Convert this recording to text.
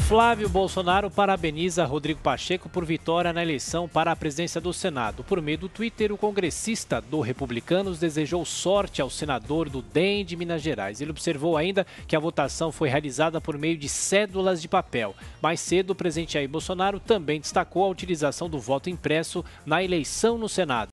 Flávio Bolsonaro parabeniza Rodrigo Pacheco por vitória na eleição para a presidência do Senado. Por meio do Twitter, o congressista do Republicanos desejou sorte ao senador do DEM de Minas Gerais. Ele observou ainda que a votação foi realizada por meio de cédulas de papel. Mais cedo, o presidente Jair Bolsonaro também destacou a utilização do voto impresso na eleição no Senado.